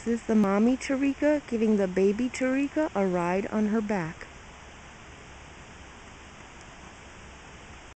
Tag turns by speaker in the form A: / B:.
A: This is the mommy Taricha giving the baby Taricha a ride on her back.